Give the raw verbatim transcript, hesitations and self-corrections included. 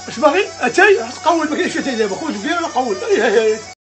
اش باغي اتاي تقول ما كاينش اتاي دابا، خذ كبير قول.